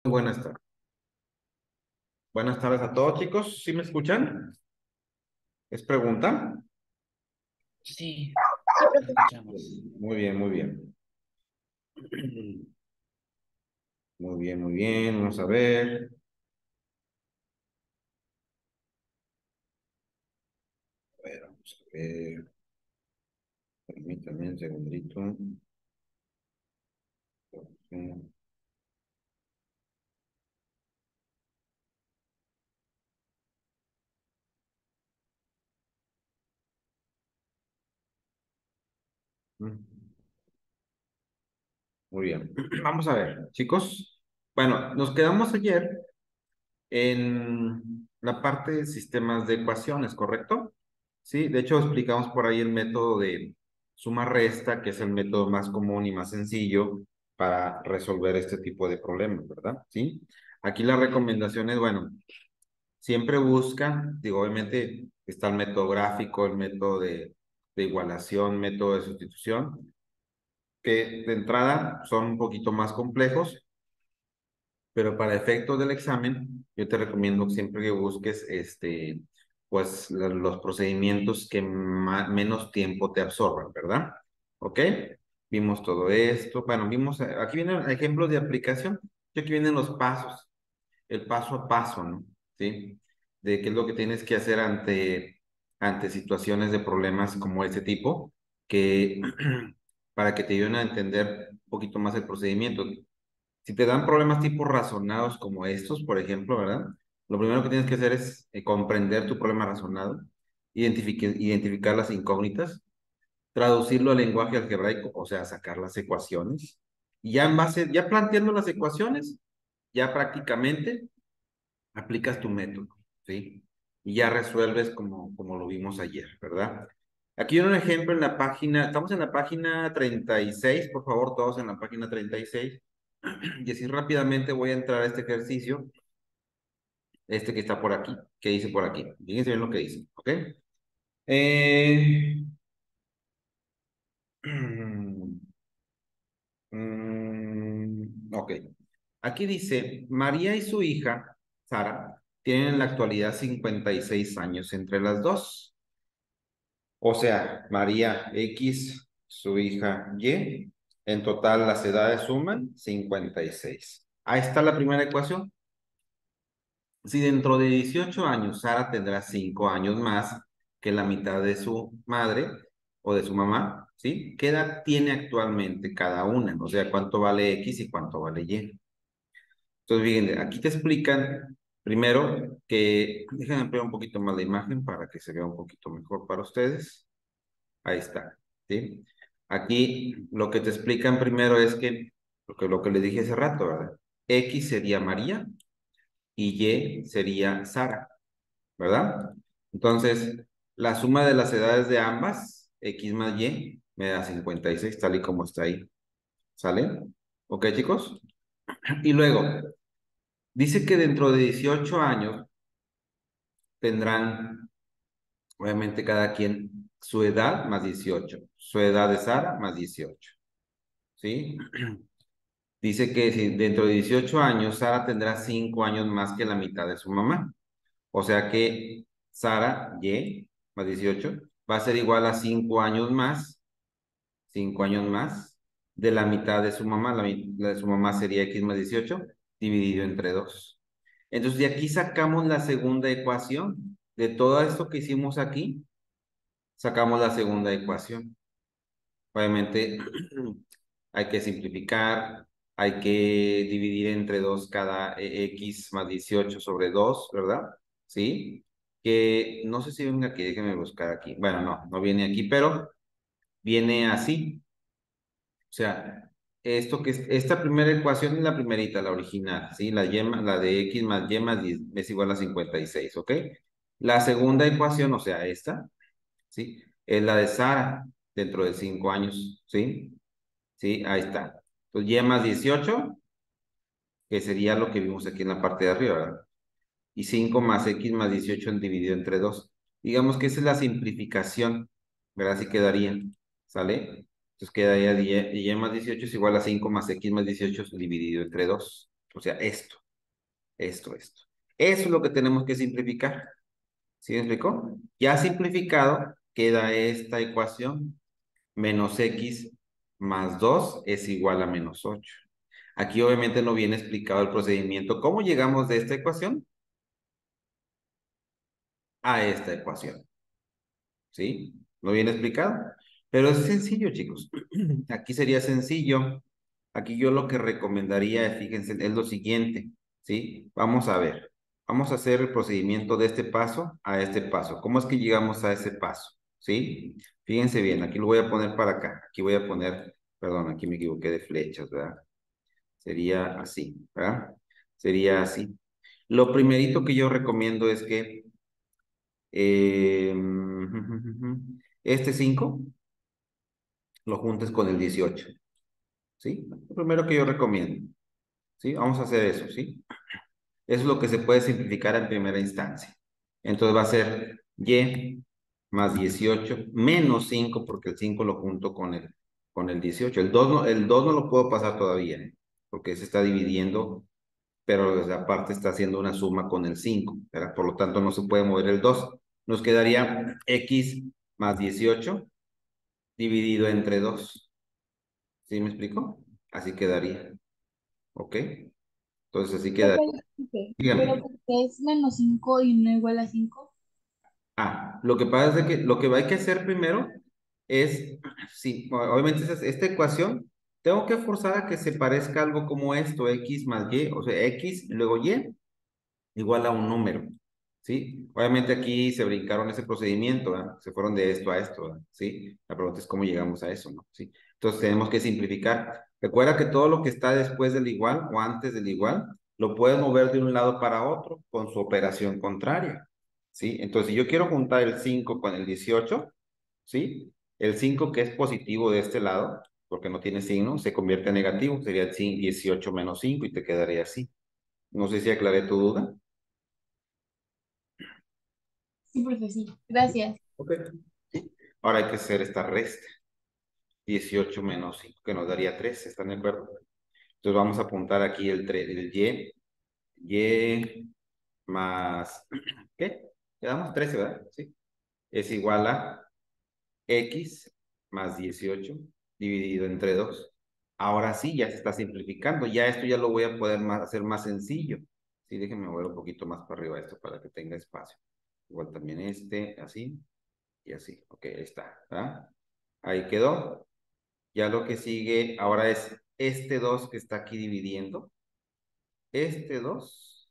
Buenas tardes. Buenas tardes a todos, chicos. ¿Sí me escuchan? ¿Es pregunta? Sí, te escuchamos. Muy bien, muy bien. Muy bien, muy bien. Vamos a ver. A ver, vamos a ver. Permítanme un segundito. Muy bien. Vamos a ver, chicos. Bueno, nos quedamos ayer en la parte de sistemas de ecuaciones, ¿correcto? Sí, de hecho explicamos por ahí el método de suma-resta, que es el método más común y más sencillo para resolver este tipo de problemas, ¿verdad? Sí. Aquí la recomendación es, bueno, siempre busca, digo, obviamente está el método gráfico, el método de igualación, método de sustitución, que de entrada son un poquito más complejos, pero para efectos del examen, yo te recomiendo siempre que busques pues los procedimientos que menos tiempo te absorban, ¿verdad? ¿Ok? Vimos todo esto. Bueno, vimos, aquí vienen ejemplos de aplicación. Y aquí vienen los pasos, el paso a paso, ¿no? ¿Sí? De qué es lo que tienes que hacer ante situaciones de problemas como este tipo, que para que te ayuden a entender un poquito más el procedimiento. Si te dan problemas tipo razonados como estos, por ejemplo, ¿verdad? Lo primero que tienes que hacer es comprender tu problema razonado, identificar las incógnitas, traducirlo al lenguaje algebraico, o sea, sacar las ecuaciones. Y ya en base, ya planteando las ecuaciones, ya prácticamente aplicas tu método, ¿sí? Y ya resuelves como lo vimos ayer, ¿verdad? Aquí hay un ejemplo en la página, estamos en la página 36, por favor, todos en la página 36. Y así rápidamente voy a entrar a este ejercicio, este que está por aquí, que dice por aquí. Fíjense bien lo que dice, ¿ok? Eh, ok. Aquí dice, María y su hija, Sara, tienen en la actualidad 56 años entre las dos. O sea, María X, su hija Y, en total las edades suman 56. Ahí está la primera ecuación. Si dentro de 18 años Sara tendrá 5 años más que la mitad de su madre o de su mamá, ¿sí? ¿Qué edad tiene actualmente cada una? O sea, ¿cuánto vale X y cuánto vale Y? Entonces, fíjense, aquí te explican primero que, déjenme ampliar un poquito más la imagen para que se vea un poquito mejor para ustedes. Ahí está, ¿sí? Aquí lo que te explican primero es que, lo que les dije hace rato, ¿verdad? X sería María y Y sería Sara. ¿Verdad? Entonces, la suma de las edades de ambas, X más Y, me da 56 tal y como está ahí. ¿Sale? ¿Ok, chicos? Y luego, dice que dentro de 18 años tendrán, obviamente, cada quien su edad más 18, su edad de Sara más 18, ¿sí? Dice que si dentro de 18 años Sara tendrá 5 años más que la mitad de su mamá. O sea que Sara, Y, más 18 va a ser igual a 5 años más, 5 años más, de la mitad de su mamá. La de su mamá sería X más 18 dividido entre 2. Entonces, de aquí sacamos la segunda ecuación. De todo esto que hicimos aquí, sacamos la segunda ecuación. Obviamente, hay que simplificar, hay que dividir entre 2 cada X más 18 sobre 2, ¿verdad? ¿Sí? Que no sé si venga aquí, déjenme buscar aquí. Bueno, no, no viene aquí, pero viene así. O sea, esto que esta primera ecuación es la primerita, la original, ¿sí? La de X más Y más 10 es igual a 56, ¿ok? La segunda ecuación, o sea, esta, ¿sí? Es la de Sara dentro de 5 años, ¿sí? Sí, ahí está. Entonces, Y más 18 que sería lo que vimos aquí en la parte de arriba, ¿verdad? Y 5 más X más 18 dividido entre 2. Digamos que esa es la simplificación, ¿verdad? Así quedaría, ¿sale? Entonces quedaría Y más 18 es igual a 5 más X más 18 dividido entre 2. O sea, esto. Eso es lo que tenemos que simplificar. ¿Sí me explicó? Ya simplificado, queda esta ecuación. Menos x más 2 es igual a menos 8. Aquí obviamente no viene explicado el procedimiento. ¿Cómo llegamos de esta ecuación a esta ecuación? ¿Sí? ¿No viene explicado? Pero es sencillo, chicos. Aquí sería sencillo. Aquí yo lo que recomendaría, fíjense, es lo siguiente, ¿sí? Vamos a ver. Vamos a hacer el procedimiento de este paso a este paso. ¿Cómo es que llegamos a ese paso? ¿Sí? Fíjense bien, aquí lo voy a poner para acá. Aquí voy a poner, perdón, aquí me equivoqué de flechas, ¿verdad? Sería así, ¿verdad? Sería así. Lo primerito que yo recomiendo es que eh, este 5 lo juntes con el 18, ¿sí? Lo primero que yo recomiendo, ¿sí? Vamos a hacer eso, ¿sí? Eso es lo que se puede simplificar en primera instancia. Entonces va a ser y más 18 menos 5 porque el 5 lo junto con el 18. El 2 no lo puedo pasar todavía, ¿eh? Porque se está dividiendo, pero desde aparte está haciendo una suma con el 5, ¿verdad? Por lo tanto, no se puede mover el 2. Nos quedaría x más 18 dividido entre 2. ¿Sí me explico? Así quedaría. ¿Ok? Entonces así quedaría. Pero Dígame. ¿por qué es menos 5 y no igual a 5? Lo que pasa es que lo que hay que hacer primero es, sí, obviamente esta ecuación, tengo que forzar a que se parezca algo como esto, x más y, o sea, x luego y igual a un número, ¿sí? Obviamente aquí se brincaron ese procedimiento, ¿verdad? Se fueron de esto a esto, ¿verdad? ¿Sí? La pregunta es cómo llegamos a eso, ¿no? ¿Sí? Entonces tenemos que simplificar. Recuerda que todo lo que está después del igual o antes del igual, lo puedes mover de un lado para otro con su operación contraria, ¿sí? Entonces, si yo quiero juntar el 5 con el 18, ¿sí? El 5 que es positivo de este lado, porque no tiene signo, se convierte en negativo, sería el 18 menos 5 y te quedaría así. No sé si aclaré tu duda. Sí, profe, sí. Gracias. Ok. Sí. Ahora hay que hacer esta resta. 18 menos 5 que nos daría 3. ¿Están de acuerdo? Entonces vamos a apuntar aquí el y. Y más, ¿qué? Quedamos 13, ¿verdad? Sí. Es igual a x más 18 dividido entre 2. Ahora sí, ya se está simplificando. Ya esto ya lo voy a poder hacer más sencillo. Sí, déjenme mover un poquito más para arriba esto para que tenga espacio. Igual también este, así y así. Ok, ahí está. ¿Verdad? Ahí quedó. Ya lo que sigue ahora es este 2 que está aquí dividiendo. Este 2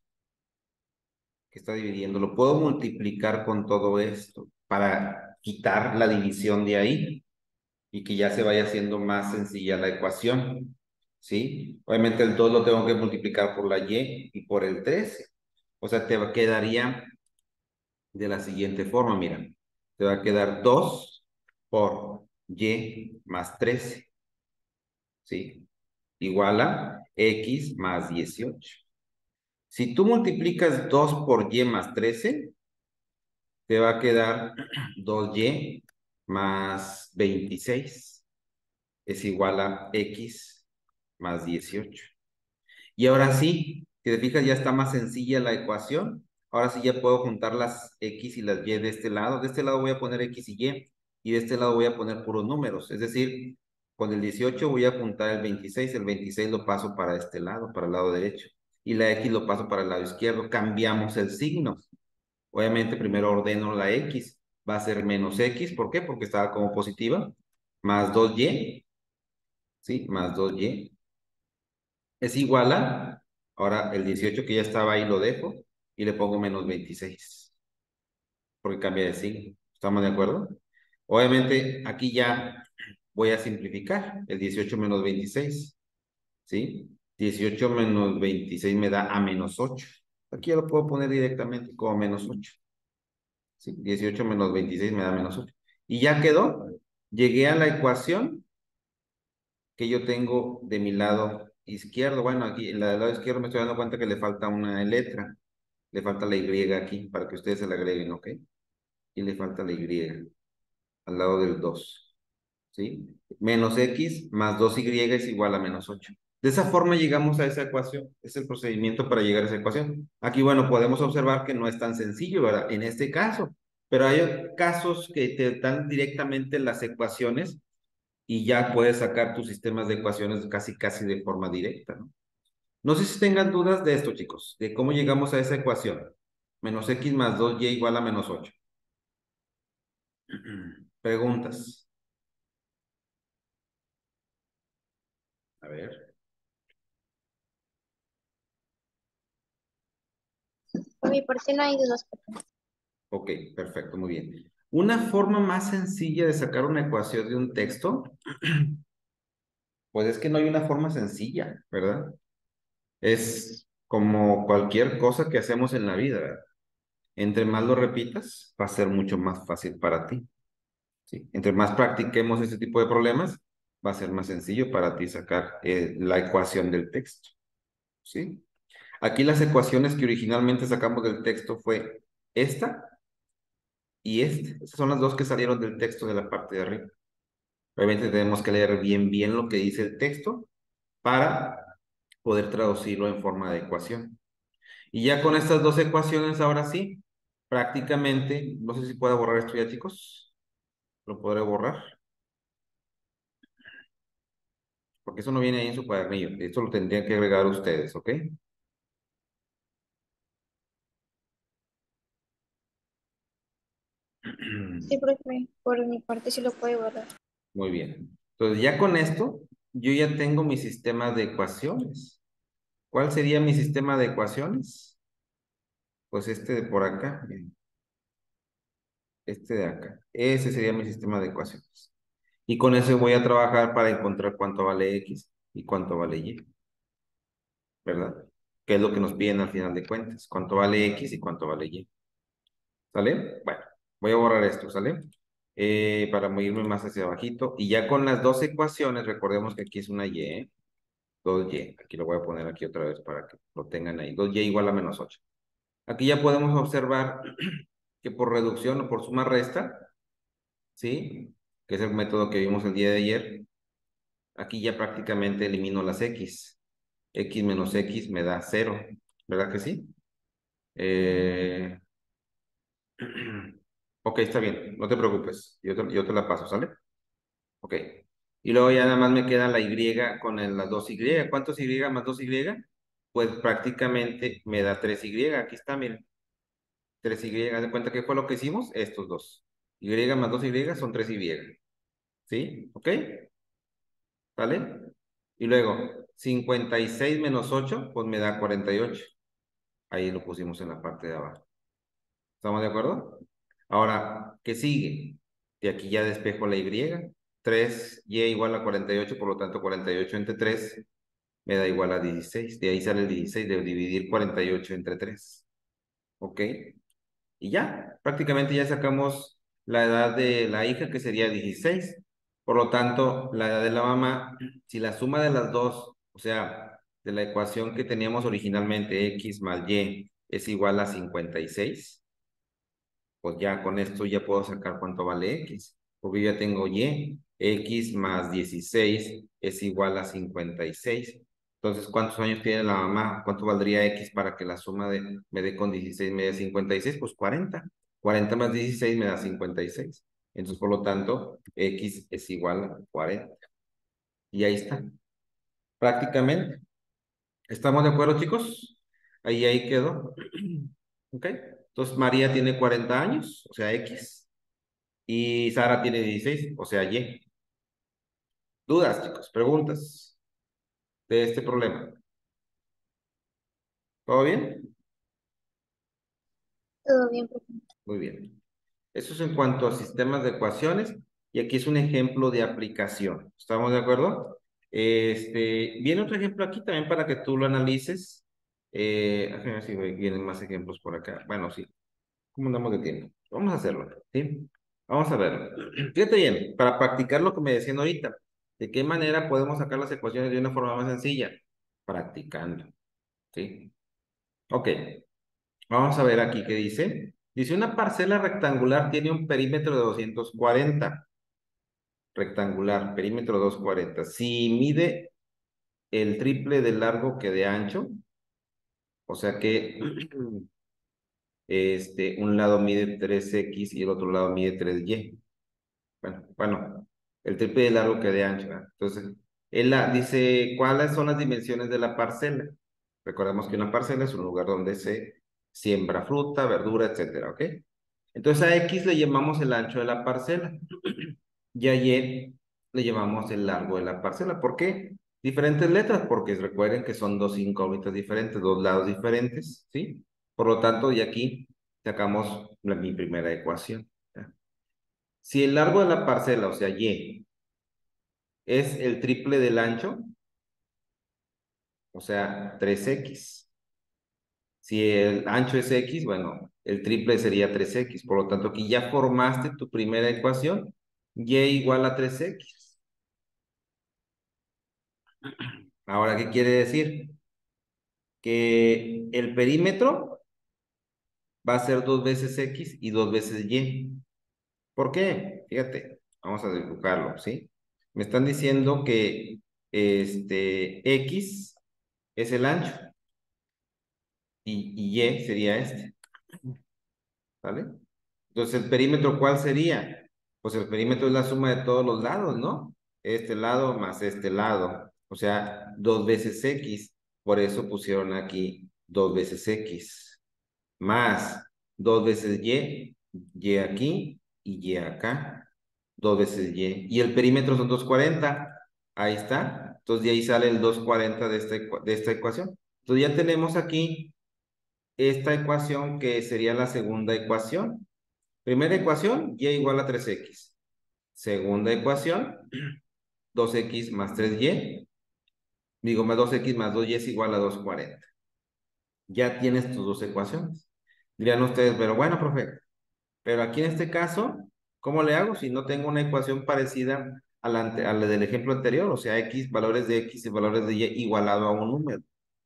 que está dividiendo, lo puedo multiplicar con todo esto para quitar la división de ahí y que ya se vaya haciendo más sencilla la ecuación. ¿Sí? Obviamente el 2 lo tengo que multiplicar por la y por el 13. O sea, te quedaría de la siguiente forma, mira. Te va a quedar 2 por y más 13. ¿Sí? Igual a x más 18. Si tú multiplicas 2 por y más 13, te va a quedar 2y más 26. Es igual a x más 18. Y ahora sí, si te fijas, ya está más sencilla la ecuación. Ahora sí ya puedo juntar las x y las y de este lado. De este lado voy a poner x y de este lado voy a poner puros números. Es decir, con el 18 voy a juntar el 26 lo paso para este lado, para el lado derecho. Y la x lo paso para el lado izquierdo. Cambiamos el signo. Obviamente primero ordeno la x. Va a ser menos x. ¿Por qué? Porque estaba como positiva. Más 2y. ¿Sí? Más 2y es igual a, ahora el 18 que ya estaba ahí lo dejo y le pongo menos 26 porque cambia de signo. ¿Estamos de acuerdo? Obviamente aquí ya voy a simplificar el 18 menos 26, ¿sí? 18 menos 26 me da a menos 8. Aquí ya lo puedo poner directamente como menos 8, ¿sí? 18 menos 26 me da menos 8. Y ya quedó. Llegué a la ecuación que yo tengo de mi lado izquierdo. Bueno, aquí en la del lado izquierdo me estoy dando cuenta que le falta una letra. Le falta la Y aquí para que ustedes se la agreguen, ¿ok? Y le falta la Y al lado del 2, ¿sí? Menos X más 2Y es igual a menos 8. De esa forma llegamos a esa ecuación. Es el procedimiento para llegar a esa ecuación. Aquí, bueno, podemos observar que no es tan sencillo, ¿verdad? En este caso. Pero hay casos que te dan directamente las ecuaciones y ya puedes sacar tus sistemas de ecuaciones casi, casi de forma directa, ¿no? No sé si tengan dudas de esto, chicos, de cómo llegamos a esa ecuación. Menos x más 2y igual a menos 8. Preguntas. A ver. Por mi parte no hay dudas. Ok, perfecto, muy bien. Una forma más sencilla de sacar una ecuación de un texto, pues es que no hay una forma sencilla, ¿verdad? Es como cualquier cosa que hacemos en la vida, ¿verdad? Entre más lo repitas, va a ser mucho más fácil para ti, ¿sí? Entre más practiquemos ese tipo de problemas, va a ser más sencillo para ti sacar la ecuación del texto, ¿sí? Aquí las ecuaciones que originalmente sacamos del texto fue esta y esta. Esas son las dos que salieron del texto de la parte de arriba. Obviamente tenemos que leer bien, bien lo que dice el texto para poder traducirlo en forma de ecuación. Y ya con estas dos ecuaciones, ahora sí, prácticamente, no sé si puedo borrar esto ya, chicos. Lo podré borrar, porque eso no viene ahí en su cuadernillo. Esto lo tendrían que agregar ustedes, ¿ok? Sí, profe, por mi parte sí lo puede guardar. Muy bien. Entonces, ya con esto, yo ya tengo mi sistema de ecuaciones. ¿Cuál sería mi sistema de ecuaciones? Pues este de por acá, miren, este de acá. Ese sería mi sistema de ecuaciones. Y con eso voy a trabajar para encontrar cuánto vale X y cuánto vale Y, ¿verdad? Que es lo que nos piden al final de cuentas. Cuánto vale X y cuánto vale Y. ¿Sale? Bueno, voy a borrar esto, ¿sale? Para irme más hacia abajito. Y ya con las dos ecuaciones, recordemos que aquí es una Y, ¿eh? 2Y. Aquí lo voy a poner aquí otra vez para que lo tengan ahí. 2Y igual a menos 8. Aquí ya podemos observar que por reducción o por suma resta, ¿sí? Que es el método que vimos el día de ayer. Aquí ya prácticamente elimino las X. X menos X me da 0. ¿Verdad que sí? Eh, Ok, está bien, no te preocupes. Yo te la paso, ¿sale? Ok. Y luego ya nada más me queda la Y con las dos Y. ¿Cuántos Y más dos Y? Pues prácticamente me da 3Y. Aquí está, miren. 3Y. ¿Haz de cuenta qué fue lo que hicimos? Estos dos. Y más dos Y son 3Y. ¿Sí? ¿Ok? ¿Sale? Y luego, 56 menos 8, pues me da 48. Ahí lo pusimos en la parte de abajo. ¿Estamos de acuerdo? Ahora, ¿qué sigue? De aquí ya despejo la Y. 3Y igual a 48, por lo tanto 48 entre 3 me da igual a 16. De ahí sale el 16 de dividir 48 entre 3. ¿Ok? Y ya, prácticamente ya sacamos la edad de la hija, que sería 16. Por lo tanto, la edad de la mamá, si la suma de las dos, o sea, de la ecuación que teníamos originalmente, X más Y es igual a 56, pues ya con esto ya puedo sacar cuánto vale X, porque ya tengo Y. X más 16 es igual a 56. Entonces, ¿cuántos años tiene la mamá? ¿Cuánto valdría X para que la suma me dé con 16 me dé 56? Pues 40. 40 más 16 me da 56. Entonces, por lo tanto, X es igual a 40. Y ahí está. Prácticamente. ¿Estamos de acuerdo, chicos? Ahí quedó. ¿Ok? Entonces, María tiene 40 años, o sea, X. Y Sara tiene 16, o sea, Y. ¿Dudas, chicos? ¿Preguntas de este problema? ¿Todo bien? Todo bien, profe. Muy bien. Eso es en cuanto a sistemas de ecuaciones. Y aquí es un ejemplo de aplicación. ¿Estamos de acuerdo? Viene otro ejemplo aquí también para que tú lo analices. Déjame ver si vienen más ejemplos por acá. Bueno, sí. ¿Cómo andamos de tiempo? Vamos a hacerlo, ¿sí? Vamos a verlo. Fíjate bien, para practicar lo que me decían ahorita, ¿de qué manera podemos sacar las ecuaciones de una forma más sencilla? Practicando, ¿sí? Ok, vamos a ver aquí qué dice. Dice, una parcela rectangular tiene un perímetro de 240. Rectangular, perímetro 240. Si mide el triple de largo que de ancho. O sea que un lado mide 3x y el otro lado mide 3y. Bueno, el triple de largo que de ancho, ¿verdad? Entonces, dice, ¿cuáles son las dimensiones de la parcela? Recordemos que una parcela es un lugar donde se siembra fruta, verdura, etcétera, ¿ok? Entonces a X le llamamos el ancho de la parcela y a Y le llamamos el largo de la parcela. ¿Por qué? Diferentes letras, porque recuerden que son dos incógnitas diferentes, dos lados diferentes, ¿sí? Por lo tanto, y aquí sacamos mi primera ecuación. ¿Ya? Si el largo de la parcela, o sea, Y, es el triple del ancho, o sea, 3X. Si el ancho es X, bueno, el triple sería 3X. Por lo tanto, aquí ya formaste tu primera ecuación, Y igual a 3X. Ahora, ¿qué quiere decir? Que el perímetro va a ser 2 veces X y 2 veces Y. ¿Por qué? Fíjate, vamos a dibujarlo, ¿sí? Me están diciendo que X es el ancho y Y sería ¿vale? Entonces, ¿el perímetro cuál sería? Pues el perímetro es la suma de todos los lados, ¿no? Este lado más este lado. O sea, 2 veces X. Por eso pusieron aquí 2 veces X. Más 2 veces Y aquí y Y acá. 2 veces Y. Y el perímetro son 240. Ahí está. Entonces, de ahí sale el 240 de esta ecuación. Entonces, ya tenemos aquí esta ecuación que sería la segunda ecuación. Primera ecuación, Y igual a 3X. Segunda ecuación, 2X más 3Y. Digo, más 2X más 2Y es igual a 240. Ya tienes tus dos ecuaciones. Dirían ustedes, pero bueno, profe, pero aquí en este caso, ¿cómo le hago si no tengo una ecuación parecida a la del ejemplo anterior? O sea, X, valores de X y valores de Y igualado a un número.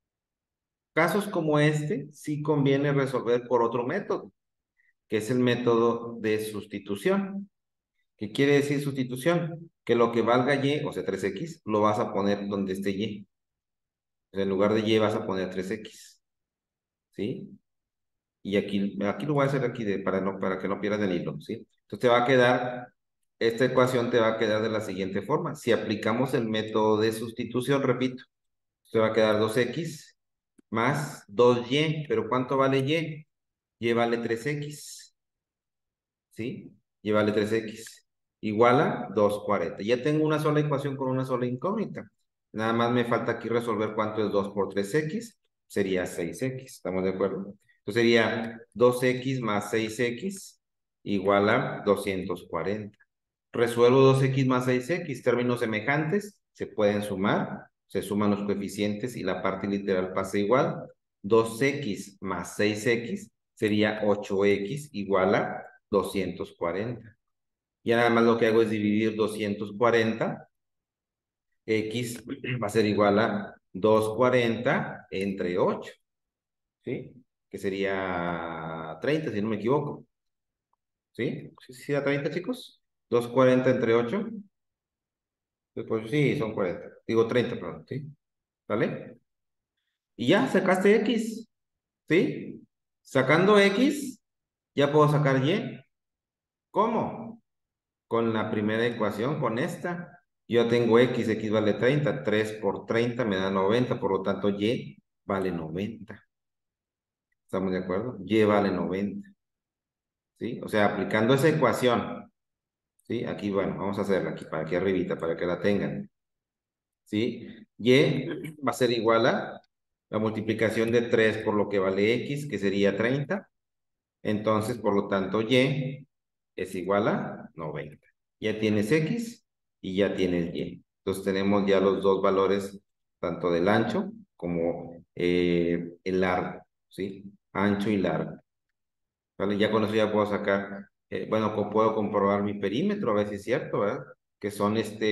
Casos como este, sí conviene resolver por otro método, que es el método de sustitución. ¿Qué quiere decir sustitución? Que lo que valga Y, o sea, 3X, lo vas a poner donde esté Y. O sea, en lugar de Y vas a poner 3X. ¿Sí? Y aquí lo voy a hacer aquí para que no pierdas el hilo. ¿Sí? Entonces te va a quedar, esta ecuación te va a quedar de la siguiente forma. Si aplicamos el método de sustitución, repito, te va a quedar 2X más 2Y. ¿Pero cuánto vale Y? Y vale 3X. ¿Sí? Y vale 3X. Igual a 240. Ya tengo una sola ecuación con una sola incógnita. Nada más me falta aquí resolver cuánto es 2 por 3X. Sería 6X. ¿Estamos de acuerdo? Entonces sería 2X más 6X igual a 240. Resuelvo 2X más 6X. Términos semejantes se pueden sumar. Se suman los coeficientes y la parte literal pasa igual. 2X más 6X sería 8X igual a 240. Ya nada más lo que hago es dividir 240. X va a ser igual a 240 entre 8, ¿sí? Que sería 30 si no me equivoco. ¿Sí? ¿Sí da 30, chicos? 240 entre 8. Pues sí, son 40. Digo 30, perdón, ¿sí? ¿Vale? Y ya sacaste X, ¿sí? Sacando X, ya puedo sacar Y. ¿Cómo? Con la primera ecuación, con esta. Yo tengo X vale 30. 3 por 30 me da 90. Por lo tanto, Y vale 90. ¿Estamos de acuerdo? Y vale 90. ¿Sí? O sea, aplicando esa ecuación, ¿sí? Aquí, bueno, vamos a hacerla aquí, para aquí arribita, para que la tengan. ¿Sí? Y va a ser igual a la multiplicación de 3 por lo que vale X, que sería 30. Entonces, por lo tanto, Y es igual a 90. Ya tienes X y ya tienes Y. Entonces tenemos ya los dos valores, tanto del ancho como el largo, ¿sí? Ancho y largo. ¿Vale? Ya con eso ya puedo sacar, bueno, puedo comprobar mi perímetro, a ver si es cierto, ¿verdad? Que son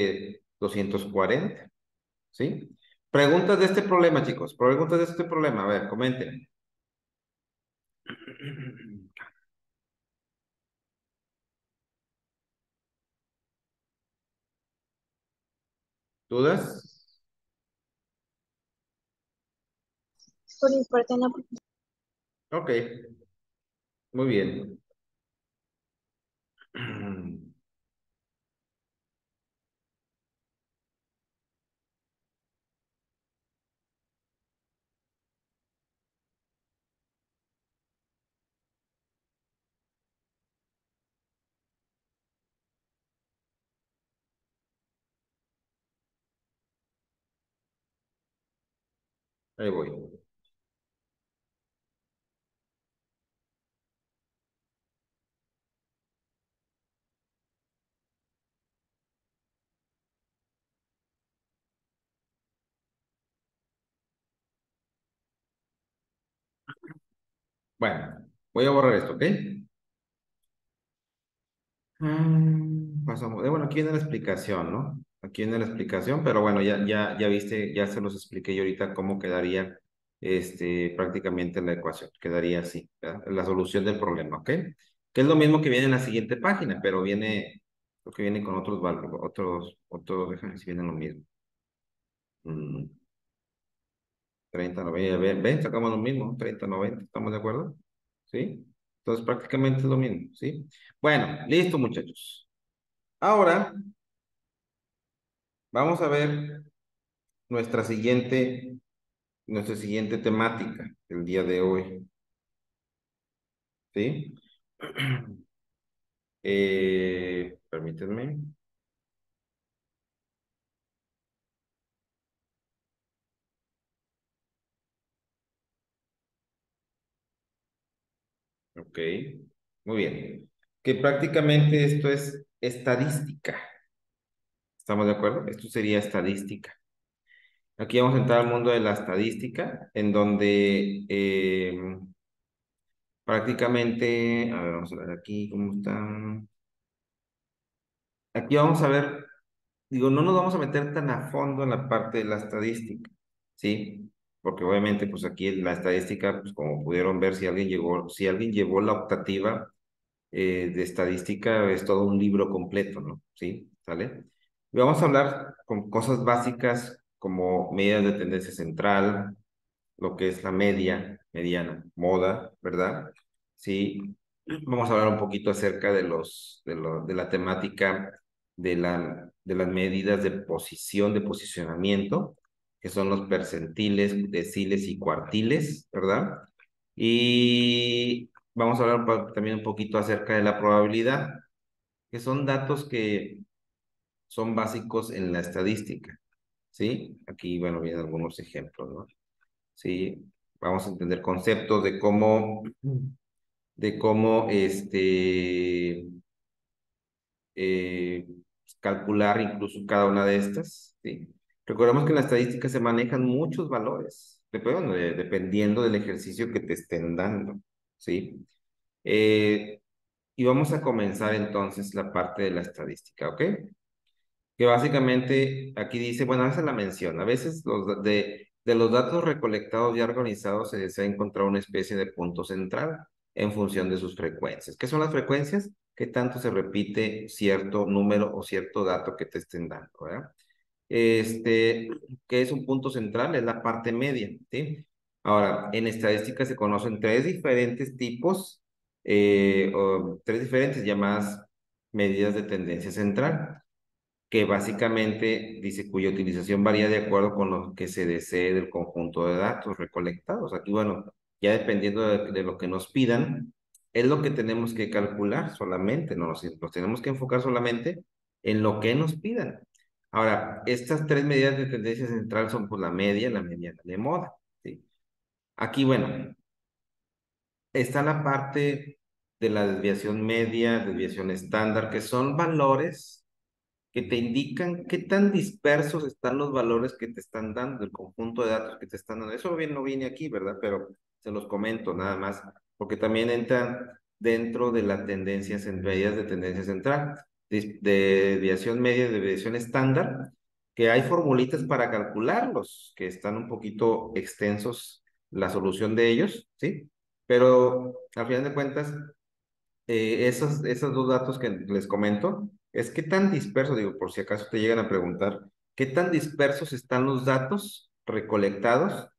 240, ¿sí? Preguntas de este problema, chicos. Preguntas de este problema. A ver, comenten. ¿Dudas? Por mi parte no. Ok, muy bien. Ahí voy. Bueno, voy a borrar esto, ¿ok? Pasamos. Bueno, aquí viene la explicación, ¿no? Aquí viene la explicación, pero bueno, ya viste, ya se los expliqué yo ahorita cómo quedaría prácticamente la ecuación. Quedaría así, ¿verdad? La solución del problema, ¿ok? Que es lo mismo que viene en la siguiente página, pero viene, creo que viene con déjame ver si viene lo mismo. Mm, 30, 90, ven, sacamos lo mismo, 30, 90, ¿estamos de acuerdo? ¿Sí? Entonces prácticamente es lo mismo, ¿sí? Bueno, listo, muchachos. Ahora vamos a ver nuestra siguiente temática el día de hoy, ¿sí? Permítanme. Ok, muy bien. Que prácticamente esto es estadística. ¿Estamos de acuerdo? Esto sería estadística. Aquí vamos a entrar al mundo de la estadística, en donde prácticamente, a ver, vamos a ver aquí cómo están. Aquí vamos a ver, digo, no nos vamos a meter tan a fondo en la parte de la estadística, ¿sí? Porque obviamente, pues aquí la estadística, pues como pudieron ver, si alguien llevó la optativa de estadística, es todo un libro completo, ¿no? ¿Sí? ¿Sale? Y vamos a hablar con cosas básicas como medidas de tendencia central, lo que es la mediana, moda, ¿verdad? Sí, vamos a hablar un poquito acerca de la temática de las medidas de posición, de posicionamiento, que son los percentiles, deciles y cuartiles, ¿verdad? Y vamos a hablar también un poquito acerca de la probabilidad, que son datos que son básicos en la estadística, ¿sí? Aquí, bueno, vienen algunos ejemplos, ¿no? Sí, vamos a entender conceptos de cómo eh, calcular incluso cada una de estas, ¿sí? Recordemos que en la estadística se manejan muchos valores, dependiendo del ejercicio que te estén dando, ¿sí? Eh, y vamos a comenzar entonces la parte de la estadística, ¿ok? Que básicamente aquí dice, bueno, hace la mención, a veces de los datos recolectados y organizados se desea encontrar una especie de punto central en función de sus frecuencias. ¿Qué son las frecuencias? ¿Qué tanto se repite cierto número o cierto dato que te estén dando, ¿verdad? ¿Qué es un punto central? Es la parte media, ¿sí? Ahora, en estadística se conocen tres diferentes tipos, o tres diferentes llamadas medidas de tendencia central, que básicamente dice cuya utilización varía de acuerdo con lo que se desee del conjunto de datos recolectados. Aquí, bueno, ya dependiendo de lo que nos pidan, es lo que tenemos que calcular solamente, no nos tenemos que enfocar solamente en lo que nos pidan. Ahora, estas tres medidas de tendencia central son pues la media, la mediana de moda, ¿sí? Aquí, bueno, está la parte de la desviación media, desviación estándar, que son valores que te indican qué tan dispersos están los valores que te están dando, el conjunto de datos que te están dando. Eso bien no viene aquí, ¿verdad? Pero se los comento nada más, porque también entran dentro de las tendencias, en medidas de tendencia central, de desviación media, de desviación estándar, que hay formulitas para calcularlos, que están un poquito extensos la solución de ellos, ¿sí? Pero al final de cuentas, esos dos datos que les comento, es qué tan dispersos, digo, por si acaso te llegan a preguntar, qué tan dispersos están los datos recolectados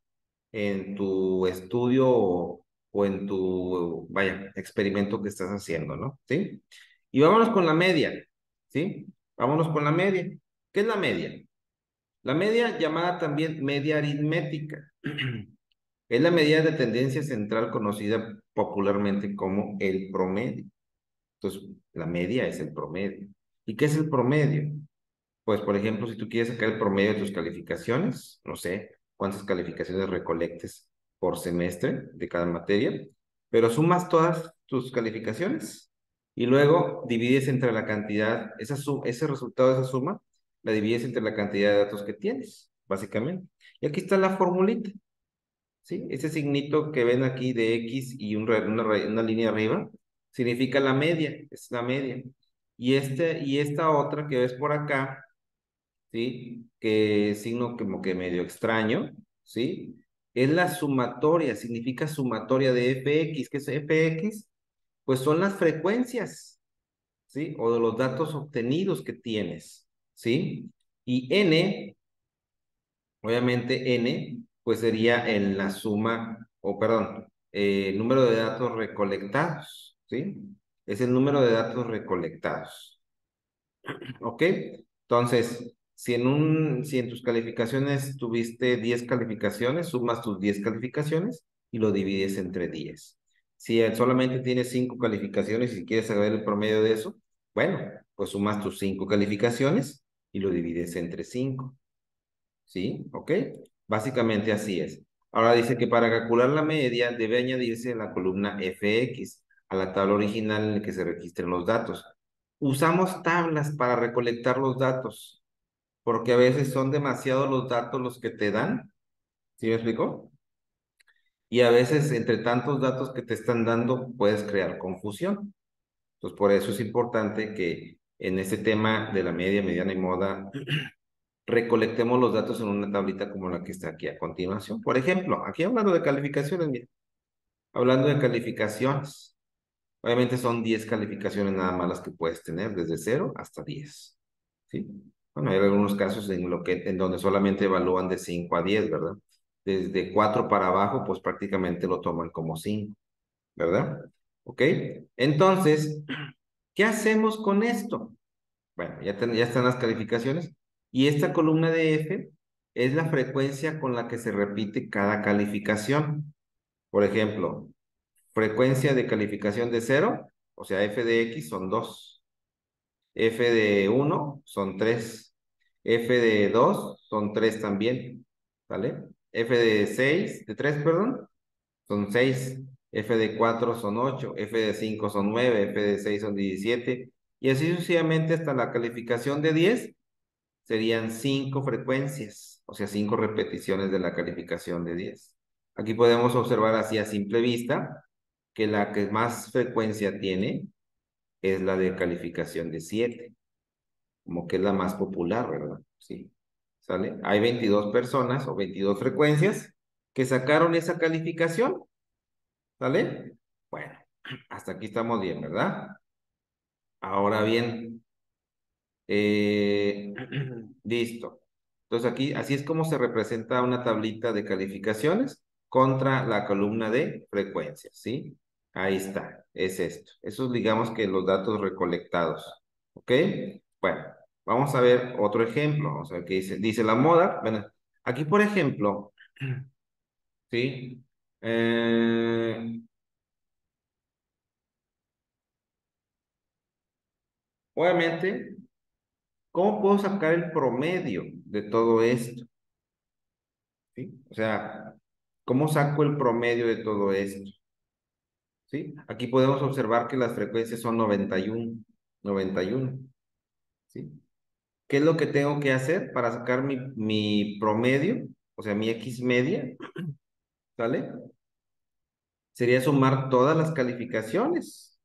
en tu estudio o en tu, vaya, experimento que estás haciendo, ¿no? ¿Sí? Y vámonos con la media, ¿sí? Vámonos con la media. ¿Qué es la media? La media, llamada también media aritmética, es la medida de tendencia central conocida popularmente como el promedio. Entonces, la media es el promedio. ¿Y qué es el promedio? Pues, por ejemplo, si tú quieres sacar el promedio de tus calificaciones, no sé cuántas calificaciones recolectes por semestre de cada materia, pero sumas todas tus calificaciones y luego divides entre la cantidad, ese resultado de esa suma, la divides entre la cantidad de datos que tienes, básicamente. Y aquí está la formulita, ¿sí? Ese signito que ven aquí de X y una línea arriba, significa la media, es la media. Y esta otra que ves por acá, ¿sí? Que signo como que medio extraño, ¿sí? Es la sumatoria, significa sumatoria de fx. ¿Qué es fx? Pues son las frecuencias, ¿sí? O de los datos obtenidos que tienes, ¿sí? Y n, obviamente n, pues sería en la suma, o perdón, número de datos recolectados, ¿sí? Es el número de datos recolectados. ¿Ok? Entonces, si en tus calificaciones tuviste 10 calificaciones, sumas tus 10 calificaciones y lo divides entre 10. Si solamente tienes 5 calificaciones y quieres saber el promedio de eso, bueno, pues sumas tus 5 calificaciones y lo divides entre 5. ¿Sí? ¿Ok? Básicamente así es. Ahora dice que para calcular la media debe añadirse la columna fx a la tabla original en la que se registren los datos. Usamos tablas para recolectar los datos, porque a veces son demasiados los datos los que te dan. ¿Sí me explico? Y a veces entre tantos datos que te están dando puedes crear confusión. Entonces, por eso es importante que en este tema de la media, mediana y moda, recolectemos los datos en una tablita como la que está aquí a continuación. Por ejemplo, aquí hablando de calificaciones, mira, hablando de calificaciones, obviamente son 10 calificaciones nada más las que puedes tener, desde 0 hasta 10, ¿sí? Bueno, hay algunos casos en donde solamente evalúan de 5 a 10, ¿verdad? Desde 4 para abajo, pues prácticamente lo toman como 5, ¿verdad? ¿Ok? Entonces, ¿qué hacemos con esto? Bueno, ya están las calificaciones. Y esta columna de F es la frecuencia con la que se repite cada calificación. Por ejemplo, frecuencia de calificación de 0, o sea, F de X son 2. F de 1 son 3. F de 2 son 3 también. ¿Vale? F de 6, de 3, perdón, son 6. F de 4 son 8. F de 5 son 9. F de 6 son 17. Y así sucesivamente hasta la calificación de 10 serían 5 frecuencias, o sea, 5 repeticiones de la calificación de 10. Aquí podemos observar así a simple vista que la que más frecuencia tiene es la de calificación de 7, como que es la más popular, ¿verdad? Sí, ¿sale? Hay 22 personas o 22 frecuencias que sacaron esa calificación, ¿sale? Bueno, hasta aquí estamos bien, ¿verdad? Ahora bien, listo. Entonces aquí, así es como se representa una tablita de calificaciones contra la columna de frecuencias, ¿sí? Ahí está, es esto. Esos digamos que los datos recolectados, ¿ok? Bueno, vamos a ver otro ejemplo. Vamos a ver qué dice. Dice la moda. Bueno, aquí por ejemplo, ¿sí? Eh, obviamente, ¿cómo puedo sacar el promedio de todo esto? ¿Sí? O sea, ¿cómo saco el promedio de todo esto? ¿Sí? Aquí podemos observar que las frecuencias son 91, 91, ¿sí? ¿Qué es lo que tengo que hacer para sacar mi promedio? O sea, mi X media, ¿sale? Sería sumar todas las calificaciones.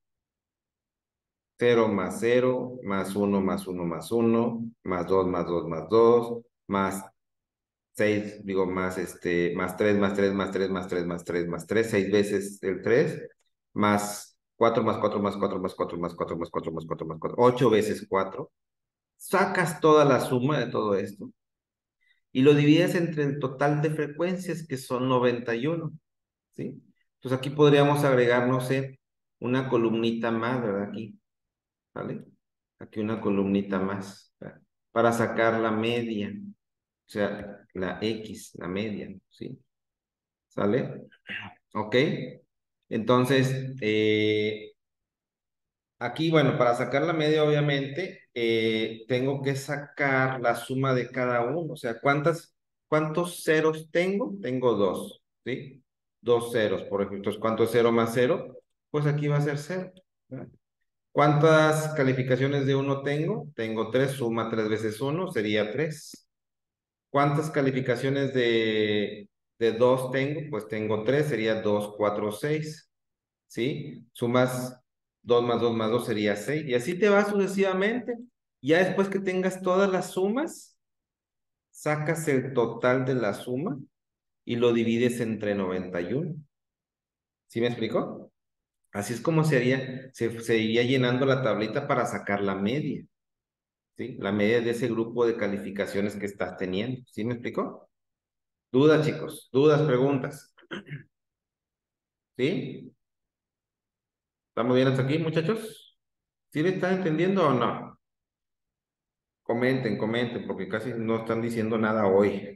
0 más 1 más 1 más 1, más 2 más 2 más 2, más 6, digo, más 3 más 3 más 3 más 3 más 3 más 3, 6 veces el 3, más 4 más 4 más 4 más 4 más 4 más 4 más 4 más 4, 8 veces 4. Sacas toda la suma de todo esto y lo divides entre el total de frecuencias, que son 91, ¿sí? Entonces aquí podríamos agregar, no sé, una columnita más, ¿verdad? Aquí, ¿vale? Aquí una columnita más, ¿verdad? Para sacar la media, o sea, la X, la media, ¿sí? ¿Sale? ¿Ok? Entonces, aquí, bueno, para sacar la media, obviamente, tengo que sacar la suma de cada uno. O sea, ¿cuántos ceros tengo? Tengo dos, ¿sí? Dos ceros, por ejemplo. Entonces, ¿cuánto es cero más cero? Pues aquí va a ser cero, ¿verdad? ¿Cuántas calificaciones de uno tengo? Tengo tres, suma tres veces uno, sería tres. ¿Cuántas calificaciones de dos tengo? Pues tengo tres, sería dos, cuatro, seis. ¿Sí? Sumas 2 más 2 sería 6 y así te va sucesivamente. Ya después que tengas todas las sumas, sacas el total de la suma y lo divides entre 91. ¿Sí me explicó? Así es como se iría llenando la tablita para sacar la media, ¿sí? La media de ese grupo de calificaciones que estás teniendo. ¿Sí me explicó? Dudas, chicos, dudas, preguntas. ¿Sí? ¿Estamos bien hasta aquí, muchachos? ¿Sí le están entendiendo o no? Comenten, comenten, porque casi no están diciendo nada hoy.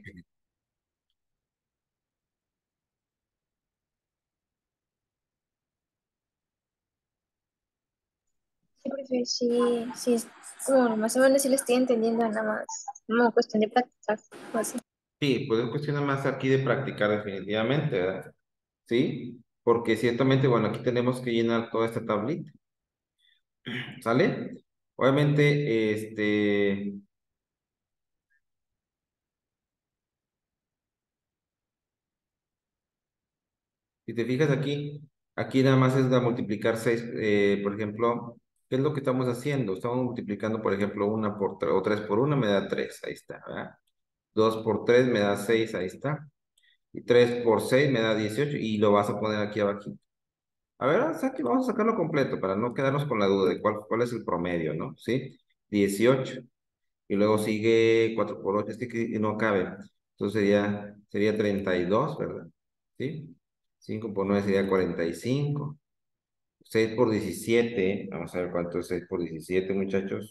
Sí, profe, sí, es como más o menos sí lo estoy entendiendo, nada más, como cuestión de practicar, o así. Sí, pues es cuestión más aquí de practicar definitivamente, ¿verdad? Sí, porque ciertamente, bueno, aquí tenemos que llenar toda esta tablita, ¿sale? Obviamente, si te fijas aquí, aquí nada más es de multiplicar 6, por ejemplo, ¿qué es lo que estamos haciendo? Estamos multiplicando, por ejemplo, una por 3 o 3 por una me da 3, ahí está, ¿verdad? 2 por 3 me da 6, ahí está. Y 3 por 6 me da 18 y lo vas a poner aquí abajo. A ver, vamos a sacarlo completo para no quedarnos con la duda de cuál es el promedio, ¿no? ¿Sí? 18. Y luego sigue 4 por 8, es que no cabe. Entonces sería 32, ¿verdad? ¿Sí? 5 por 9 sería 45. 6 por 17, vamos a ver cuánto es 6 por 17, muchachos.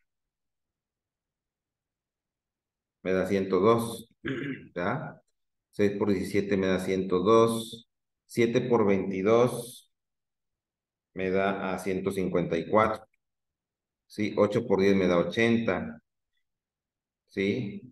Me da 102, ¿verdad? 6 por 17 me da 102. 7 por 22 me da a 154. ¿Sí? 8 por 10 me da 80, ¿sí?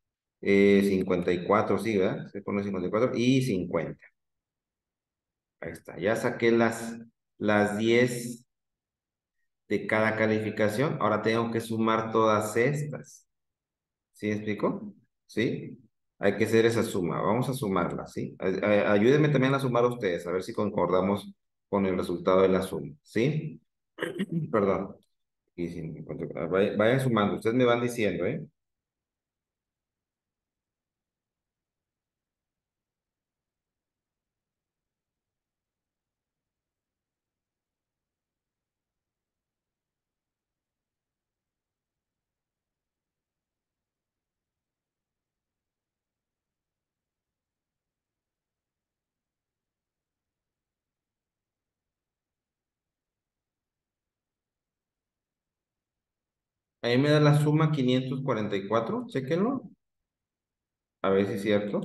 54, sí, ¿verdad? Se pone 54 y 50. Ahí está. Ya saqué las 10 de cada calificación. Ahora tengo que sumar todas estas. ¿Sí me explico? ¿Sí? Hay que hacer esa suma. Vamos a sumarla, ¿sí? Ayúdenme también a sumar ustedes, a ver si concordamos con el resultado de la suma, ¿sí? Perdón. Y vayan sumando. Ustedes me van diciendo, ¿eh? Ahí me da la suma 544, chéquenlo, a ver si es cierto.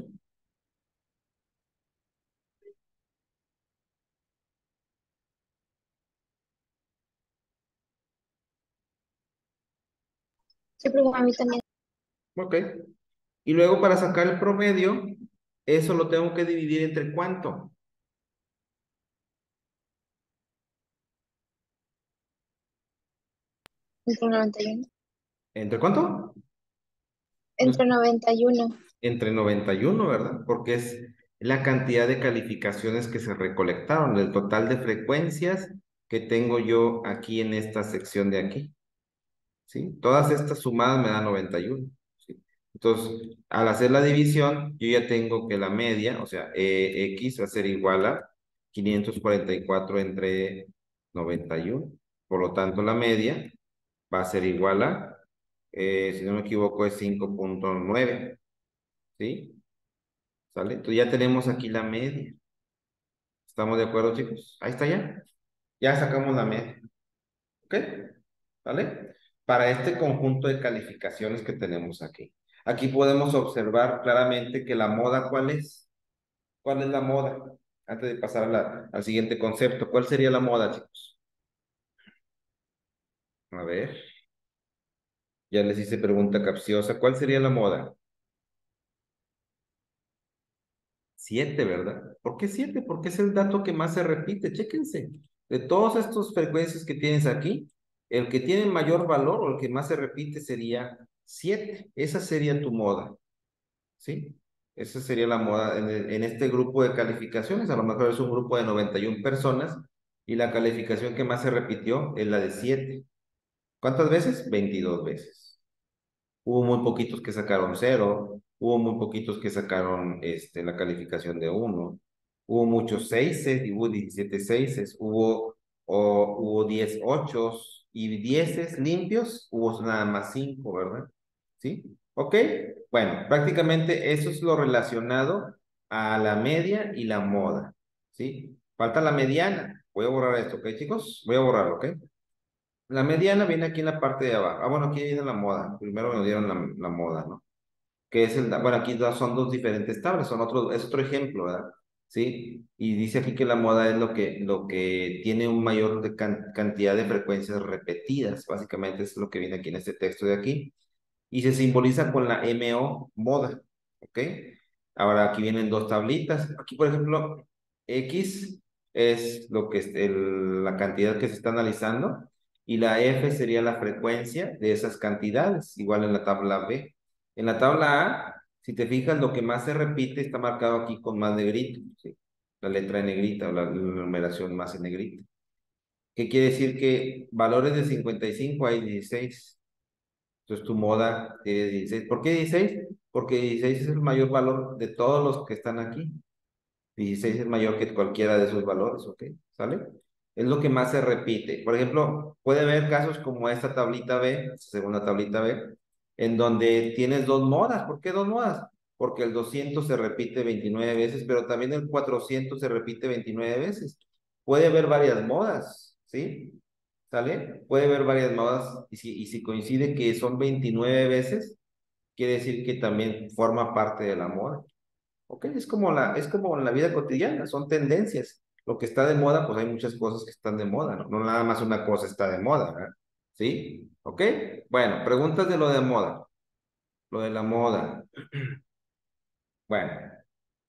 Sí, profe, a mí también. Ok. Y luego para sacar el promedio, eso lo tengo que dividir entre ¿cuánto? Entre 91. ¿Entre cuánto? No Entre 91. entre 91, ¿verdad? Porque es la cantidad de calificaciones que se recolectaron, el total de frecuencias que tengo yo aquí en esta sección de aquí. ¿Sí? Todas estas sumadas me dan 91, ¿sí? Entonces, al hacer la división, yo ya tengo que la media, o sea, X va a ser igual a 544 entre 91. Por lo tanto, la media va a ser igual a, si no me equivoco, es 5.9. ¿sí? ¿Sale? Entonces ya tenemos aquí la media. ¿Estamos de acuerdo, chicos? Ahí está ya. Ya sacamos la media. ¿Ok? ¿Vale? Para este conjunto de calificaciones que tenemos aquí. Aquí podemos observar claramente que la moda, ¿cuál es? ¿Cuál es la moda? Antes de pasar a al siguiente concepto, ¿cuál sería la moda, chicos? A ver, ya les hice pregunta capciosa. ¿Cuál sería la moda? 7, ¿verdad? ¿Por qué 7? Porque es el dato que más se repite. Chéquense. De todas estas frecuencias que tienes aquí, el que tiene mayor valor o el que más se repite sería 7. Esa sería tu moda, ¿sí? Esa sería la moda en este grupo de calificaciones. A lo mejor es un grupo de 91 personas y la calificación que más se repitió es la de 7. ¿Cuántas veces? 22 veces. Hubo muy poquitos que sacaron 0, hubo muy poquitos que sacaron la calificación de 1, hubo muchos 6 y hubo 17 6, hubo 10 8 y 10 limpios, hubo nada más 5, ¿verdad? ¿Sí? ¿Ok? Bueno, prácticamente eso es lo relacionado a la media y la moda, ¿sí? Falta la mediana. Voy a borrar esto, ¿ok, chicos? Voy a borrarlo, ¿ok? La mediana viene aquí en la parte de abajo. Ah, bueno, aquí viene la moda. Primero nos dieron la moda, ¿no? Que es bueno, aquí son dos diferentes tablas, es otro ejemplo, ¿verdad? ¿Sí? Y dice aquí que la moda es lo que tiene un mayor cantidad de frecuencias repetidas. Básicamente es lo que viene aquí en este texto de aquí. Y se simboliza con la MO, moda. ¿Ok? Ahora aquí vienen dos tablitas. Aquí, por ejemplo, X es lo que es la cantidad que se está analizando y la F sería la frecuencia de esas cantidades, igual en la tabla B. En la tabla A, si te fijas, lo que más se repite está marcado aquí con más negrito, ¿sí? La letra en negrita o la numeración más en negrita. ¿Qué quiere decir? Que valores de 55 hay 16. Entonces tu moda tiene 16. ¿Por qué 16? Porque 16 es el mayor valor de todos los que están aquí. 16 es mayor que cualquiera de esos valores, ¿ok? ¿Sale? Es lo que más se repite. Por ejemplo, puede haber casos como esta tablita B, segunda tablita B, en donde tienes dos modas. ¿Por qué dos modas? Porque el 200 se repite 29 veces, pero también el 400 se repite 29 veces. Puede haber varias modas, ¿sí? ¿Sale? Puede haber varias modas y si coincide que son 29 veces, quiere decir que también forma parte de la moda. ¿Ok? Es como en la vida cotidiana, son tendencias. Lo que está de moda, pues hay muchas cosas que están de moda, ¿no? No nada más una cosa está de moda, ¿verdad? ¿Sí? ¿Ok? Bueno, preguntas de lo de moda. Lo de la moda. Bueno,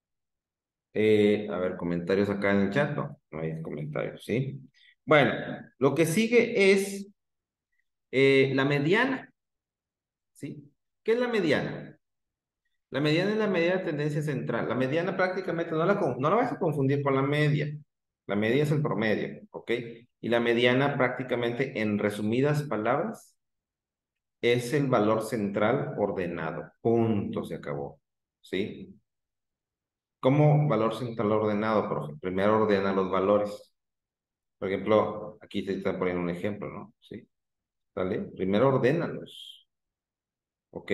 a ver, comentarios acá en el chat. No, no hay comentarios, ¿sí? Bueno, lo que sigue es la mediana, ¿sí? ¿Qué es la mediana? La mediana es la medida de tendencia central. La mediana prácticamente no la vas a confundir con la media. La media es el promedio, ¿ok? Y la mediana prácticamente, en resumidas palabras, es el valor central ordenado. Punto, se acabó. ¿Sí? ¿Cómo valor central ordenado, profe? Primero ordena los valores. Por ejemplo, aquí te están poniendo un ejemplo, ¿no? ¿Sí? ¿Vale? Primero ordénalos, ¿ok?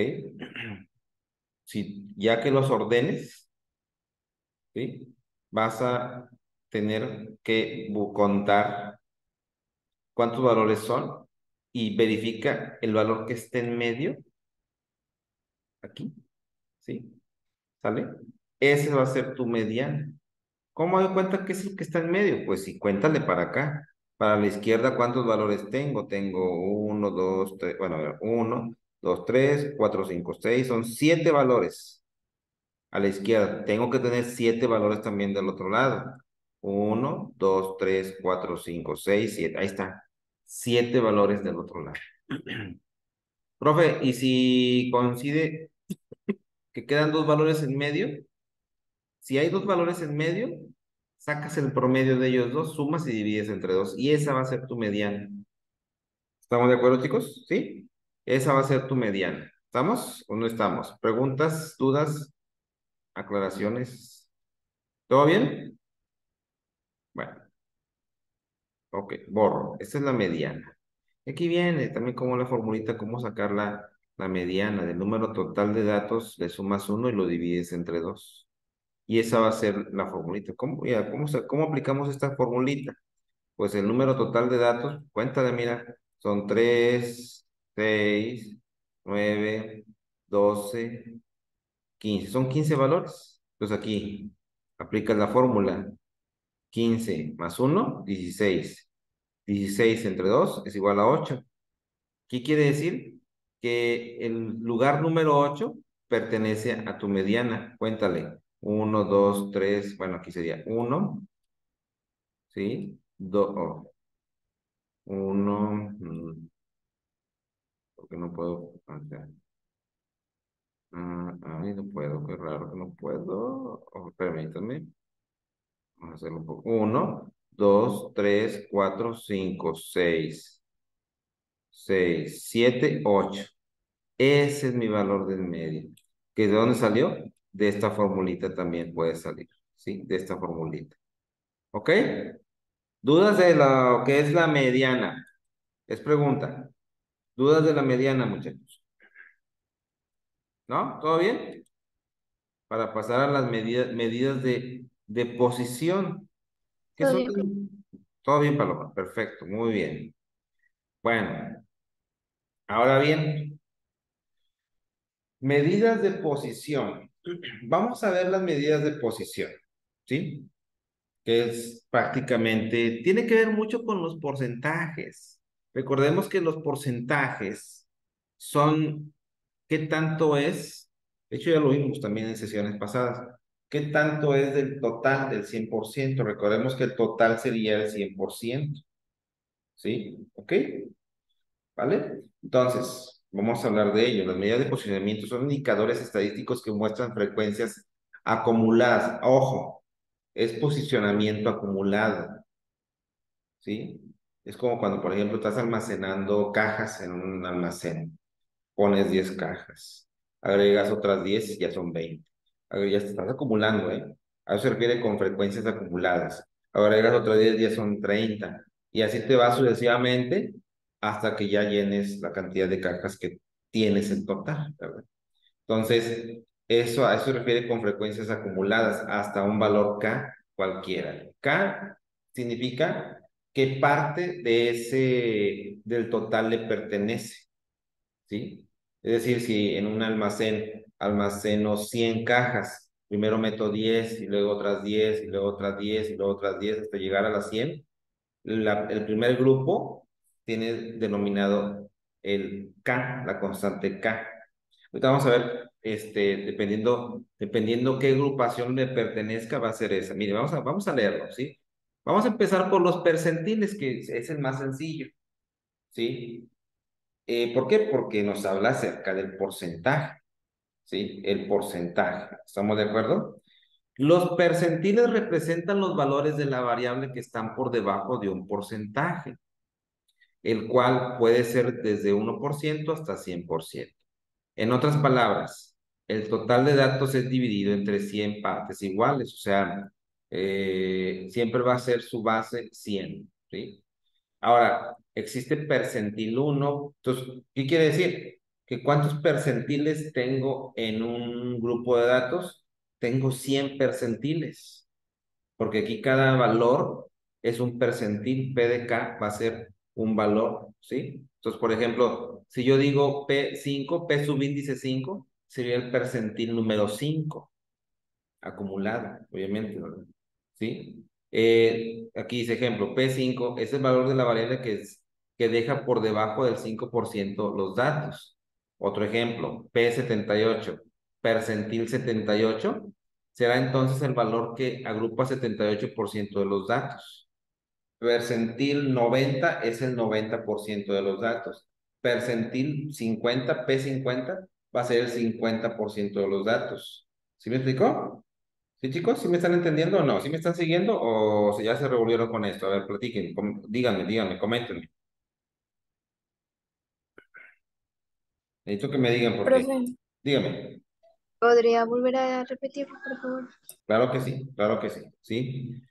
Si ya que los ordenes, ¿sí? Vas a tener que contar cuántos valores son y verifica el valor que esté en medio, aquí, ¿sí? ¿Sale? Ese va a ser tu mediana. ¿Cómo doy cuenta que es el que está en medio? Pues sí, cuéntale para acá. Para la izquierda, ¿cuántos valores tengo? Tengo uno, dos, tres, bueno, a ver, uno, dos, tres, cuatro, cinco, seis, son 7 valores. A la izquierda. Tengo que tener 7 valores también del otro lado. Uno, 2, 3, 4, 5, 6, 7. Ahí está. 7 valores del otro lado. Profe, ¿y si coincide que quedan dos valores en medio? Si hay dos valores en medio, sacas el promedio de ellos dos, sumas y divides entre dos. Y esa va a ser tu mediana. ¿Estamos de acuerdo, chicos? ¿Sí? Esa va a ser tu mediana. ¿Estamos o no estamos? ¿Preguntas, dudas, aclaraciones? ¿Todo bien? Bueno. Ok, borro. Esta es la mediana. Aquí viene también como la formulita, cómo sacar la la mediana del número total de datos, le sumas 1 y lo divides entre 2. Y esa va a ser la formulita. ¿Cómo, ya, cómo aplicamos esta formulita? Pues el número total de datos, cuéntale, mira, son 3, 6, 9, 12, 15. Son 15 valores. Entonces aquí aplicas la fórmula. 15 más 1, 16. 16 entre 2 es igual a 8. ¿Qué quiere decir? Que el lugar número 8 pertenece a tu mediana. Cuéntale. 1, 2, 3. Bueno, aquí sería 1, ¿sí? 2, 1, porque no puedo. Ay, no puedo, qué raro que no puedo. Permítanme. Vamos a hacerlo un poco. 1, 2, 3, 4, 5, 6, 6, 7, 8. Ese es mi valor del medio. ¿Que de dónde salió? De esta formulita también puede salir, ¿sí? De esta formulita. ¿Ok? ¿Dudas de lo que es la mediana? Es pregunta. ¿Dudas de la mediana, muchachos? ¿No? ¿Todo bien? Para pasar a las medidas de posición. ¿Qué Todo son? bien, profe. Todo bien, Paloma. Perfecto, muy bien. Bueno, ahora bien, medidas de posición. Vamos a ver las medidas de posición, ¿sí? Que es prácticamente, tiene que ver mucho con los porcentajes. Recordemos que los porcentajes son qué tanto es, de hecho ya lo vimos también en sesiones pasadas, qué tanto es del total del 100%. Recordemos que el total sería el 100%, ¿sí? ¿Ok? ¿Vale? Entonces, vamos a hablar de ello. Las medidas de posicionamiento son indicadores estadísticos que muestran frecuencias acumuladas. Ojo, es posicionamiento acumulado, ¿sí? Es como cuando, por ejemplo, estás almacenando cajas en un almacén. Pones 10 cajas, agregas otras 10 y ya son 20. Ya te estás acumulando, ¿eh? A eso se refiere con frecuencias acumuladas. Agregas otras 10, ya son 30. Y así te va sucesivamente hasta que ya llenes la cantidad de cajas que tienes en total, ¿verdad? Entonces, a eso se refiere con frecuencias acumuladas hasta un valor K cualquiera. K significa que parte de del total le pertenece, ¿sí? Es decir, si en un almacén almaceno 100 cajas, primero meto 10 y luego otras 10 y luego otras 10 y luego otras 10 hasta llegar a las 100, el primer grupo tiene denominado el K, la constante K. Ahorita vamos a ver, dependiendo qué agrupación le pertenezca, va a ser esa. Mire, vamos a leerlo, ¿sí? Vamos a empezar por los percentiles, que es el más sencillo, ¿sí? ¿Por qué? Porque nos habla acerca del porcentaje, ¿sí? El porcentaje. ¿Estamos de acuerdo? Los percentiles representan los valores de la variable que están por debajo de un porcentaje, el cual puede ser desde 1% hasta 100%. En otras palabras, el total de datos es dividido entre 100 partes iguales, o sea, siempre va a ser su base 100, ¿sí? Ahora, existe percentil 1. Entonces, ¿qué quiere decir? Que cuántos percentiles tengo en un grupo de datos. Tengo 100 percentiles, porque aquí cada valor es un percentil. P de K va a ser un valor, ¿sí? Entonces, por ejemplo, si yo digo P5, P subíndice 5, sería el percentil número 5 acumulada, obviamente, ¿verdad? ¿Sí? Aquí dice ejemplo, P5 es el valor de la variable que deja por debajo del 5% los datos. Otro ejemplo, P78, percentil 78, será entonces el valor que agrupa 78% de los datos. Percentil 90 es el 90% de los datos. Percentil 50, P50, va a ser el 50% de los datos. ¿Sí me explicó? ¿Sí, chicos? ¿Sí me están entendiendo o no? ¿Sí me están siguiendo o ya se revolvieron con esto? A ver, platiquen, díganme, coméntenme. Necesito que me digan por qué. Profe, Dígame. ¿podría volver a repetir, por favor? Claro que sí, claro que sí. ¿Sí?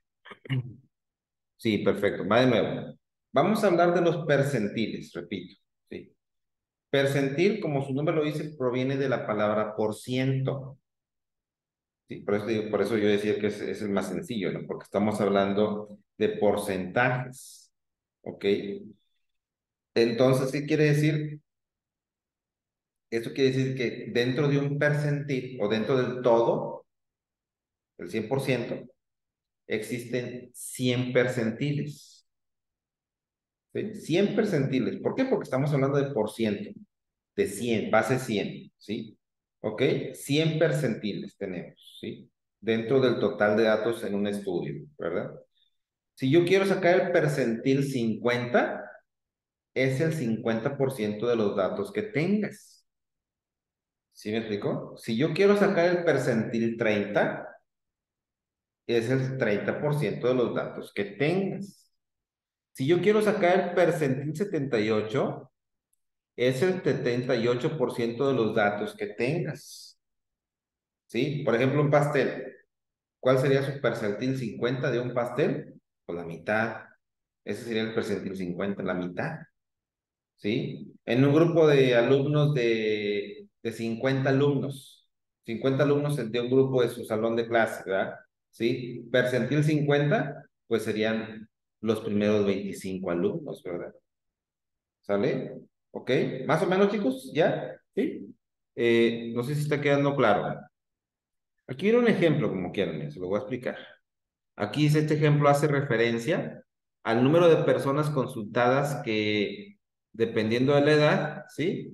Sí, perfecto. Va de nuevo. Vamos a hablar de los percentiles, repito. ¿Sí? Percentil, como su nombre lo dice, proviene de la palabra por ciento. Sí, por eso yo decía que es el más sencillo, ¿no? Porque estamos hablando de porcentajes. ¿Ok? Entonces, ¿qué quiere decir? Eso quiere decir que dentro de un percentil o dentro del todo, el 100%, existen 100 percentiles. ¿Sí? 100 percentiles. ¿Por qué? Porque estamos hablando de por ciento, de 100, base 100, ¿sí? ¿Ok? 100 percentiles tenemos, ¿sí? Dentro del total de datos en un estudio, ¿verdad? Si yo quiero sacar el percentil 50, es el 50% de los datos que tengas. ¿Sí me explico? Si yo quiero sacar el percentil 30, es el 30% de los datos que tengas. Si yo quiero sacar el percentil 78, es el 78% de los datos que tengas. ¿Sí? Por ejemplo, un pastel. ¿Cuál sería su percentil 50 de un pastel? Pues la mitad. Ese sería el percentil 50, la mitad. ¿Sí? En un grupo de alumnos de 50 alumnos, 50 alumnos de un grupo de su salón de clase, ¿verdad? ¿Sí? Percentil 50, pues serían los primeros 25 alumnos, ¿verdad? ¿Sale? ¿Ok? Más o menos, chicos, ¿ya? ¿Sí? No sé si está quedando claro. Aquí viene un ejemplo, como quieran, se lo voy a explicar. Aquí este ejemplo hace referencia al número de personas consultadas que, dependiendo de la edad, ¿sí?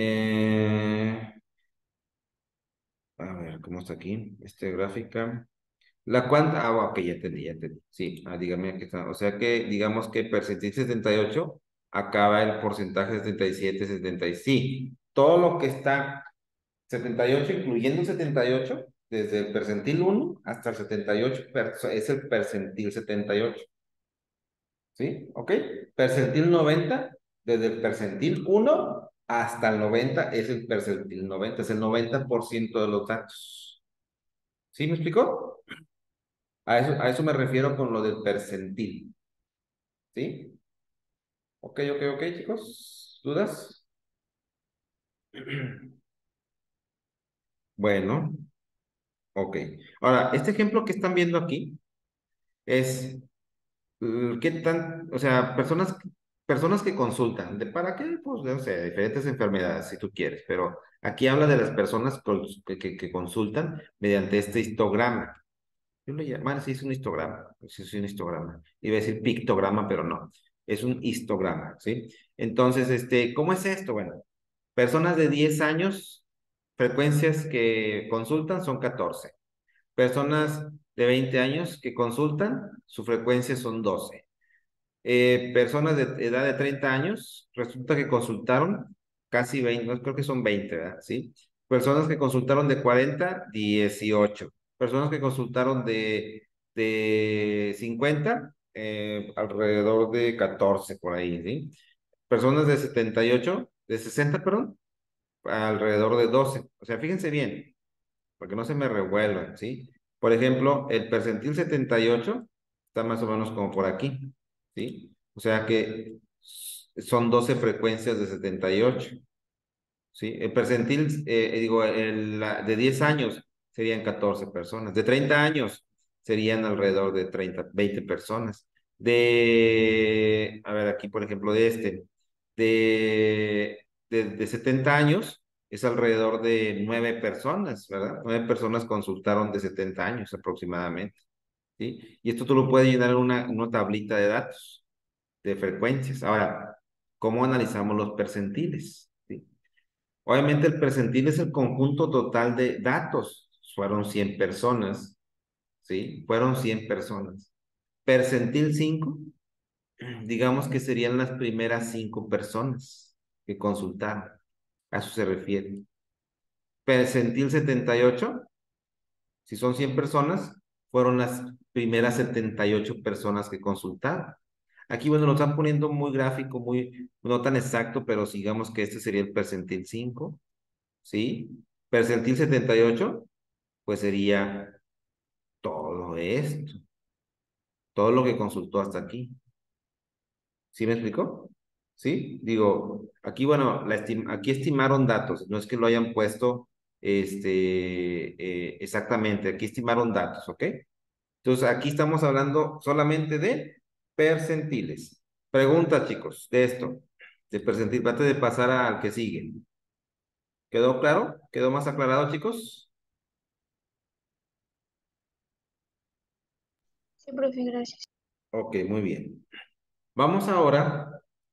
A ver, ¿cómo está aquí? Gráfica. La cuanta, ok, ya entendí, ya entendí. Sí, dígame que está. O sea que, digamos que percentil 78 acaba el porcentaje 77, 70. Sí, todo lo que está 78, incluyendo 78, desde el percentil 1 hasta el 78, es el percentil 78. ¿Sí? ¿Ok? Percentil 90, desde el percentil 1 hasta el 90 es el percentil 90, es el 90% de los datos. ¿Sí me explicó? A eso me refiero con lo del percentil. ¿Sí? Ok, ok, ok, chicos. ¿Dudas? Bueno, ok. Ahora, este ejemplo que están viendo aquí es ¿qué tan, o sea, personas que consultan, ¿para qué? Pues, no sé, diferentes enfermedades, si tú quieres, pero aquí habla de las personas que consultan mediante este histograma. Yo lo llamo, bueno, sí es un histograma, sí es un histograma. Iba a decir pictograma, pero no, es un histograma, ¿sí? Entonces, ¿cómo es esto? Bueno, personas de 10 años, frecuencias que consultan son 14. Personas de 20 años que consultan, su frecuencia son 12. Personas de edad de 30 años, resulta que consultaron casi 20, no, creo que son 20, ¿verdad? ¿Sí? Personas que consultaron de 40, 18. Personas que consultaron de 50, alrededor de 14 por ahí, ¿sí? Personas de 78, de 60, perdón, alrededor de 12. O sea, fíjense bien, porque no se me revuelvan, ¿sí? Por ejemplo, el percentil 78 está más o menos como por aquí, ¿sí? O sea que son 12 frecuencias de 78, ¿sí? El percentil, digo, de 10 años serían 14 personas, de 30 años serían alrededor de 30, 20 personas. A ver, aquí por ejemplo, de 70 años es alrededor de 9 personas, ¿verdad? 9 personas consultaron de 70 años aproximadamente, ¿sí? Y esto tú lo puedes llenar en una tablita de datos, de frecuencias. Ahora, ¿cómo analizamos los percentiles? ¿Sí? Obviamente el percentil es el conjunto total de datos. Fueron 100 personas, ¿sí? Fueron 100 personas. Percentil 5, digamos que serían las primeras 5 personas que consultaron. A eso se refiere. Percentil 78, si son 100 personas, fueron las primeras 78 personas que consultaron. Aquí, bueno, lo están poniendo muy gráfico, no tan exacto, pero digamos que este sería el percentil 5, ¿sí? Percentil 78, pues sería todo esto, todo lo que consultó hasta aquí. ¿Sí me explicó? ¿sí? Digo, aquí, bueno, aquí estimaron datos, no es que lo hayan puesto exactamente, aquí estimaron datos, ¿ok? Entonces, aquí estamos hablando solamente de percentiles. Pregunta, chicos, de esto, de percentil, antes de pasar al que sigue. ¿Quedó claro? ¿Quedó más aclarado, chicos? Sí, profe, gracias. Ok, muy bien. Vamos ahora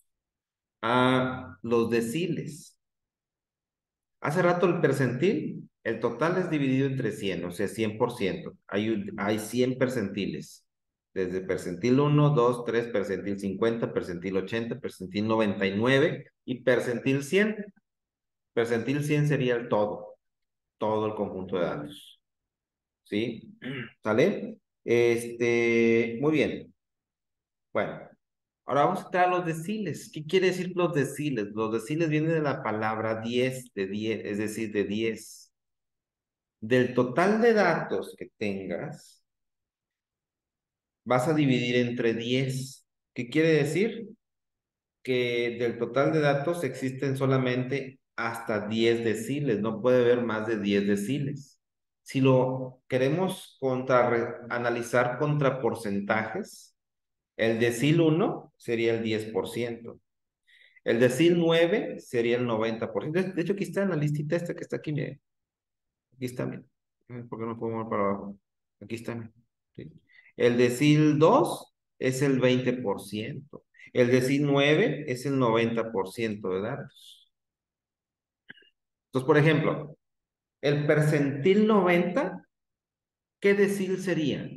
a los deciles. Hace rato el percentil, el total es dividido entre 100, o sea, 100%. Hay 100 percentiles. Desde percentil 1, 2, 3, percentil 50, percentil 80, percentil 99 y percentil 100. Percentil 100 sería el todo el conjunto de datos. ¿Sí? ¿Sale? Muy bien. Bueno, ahora vamos a entrar a los deciles. ¿Qué quiere decir los deciles? Los deciles vienen de la palabra 10, de 10, es decir, de 10. Del total de datos que tengas, vas a dividir entre 10. ¿Qué quiere decir? Que del total de datos existen solamente hasta 10 deciles, no puede haber más de 10 deciles. Si lo queremos analizar contra porcentajes, el decil 1 sería el 10%. El decil 9 sería el 90%. De hecho, aquí está en la listita esta que está aquí, miren. Aquí está, miren. ¿Por qué no puedo mover para abajo? Aquí está, miren. Sí. El decil 2 es el 20%. El decil 9 es el 90% de datos. Entonces, por ejemplo, el percentil 90, ¿qué decil sería?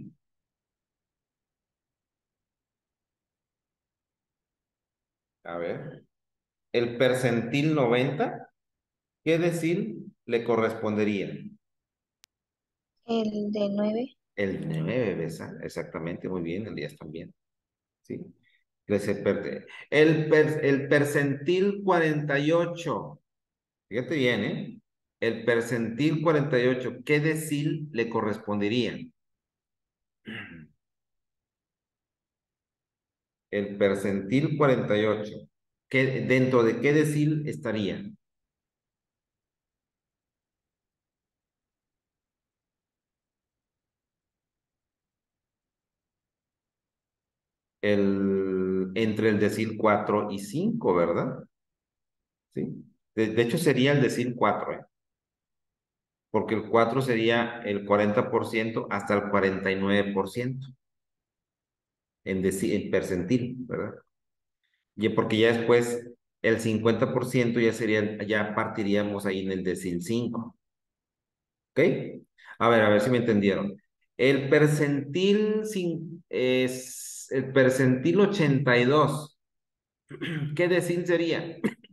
A ver. El percentil 90, ¿qué decil le correspondería? El de 9. El 9, ¿ves? Exactamente, muy bien, el 10 también. ¿Sí? El percentil 48, fíjate bien, ¿eh? El percentil 48, ¿qué decil le correspondería? El percentil 48, ¿dentro de qué decil estaría? Entre el decil 4 y 5, ¿verdad? Sí. De hecho, sería el decil 4, ¿eh? Porque el 4 sería el 40% hasta el 49% en percentil, ¿verdad? Y porque ya después el 50% ya partiríamos ahí en el decil 5. ¿Ok? A ver si me entendieron. El percentil 82. ¿Qué decil sería?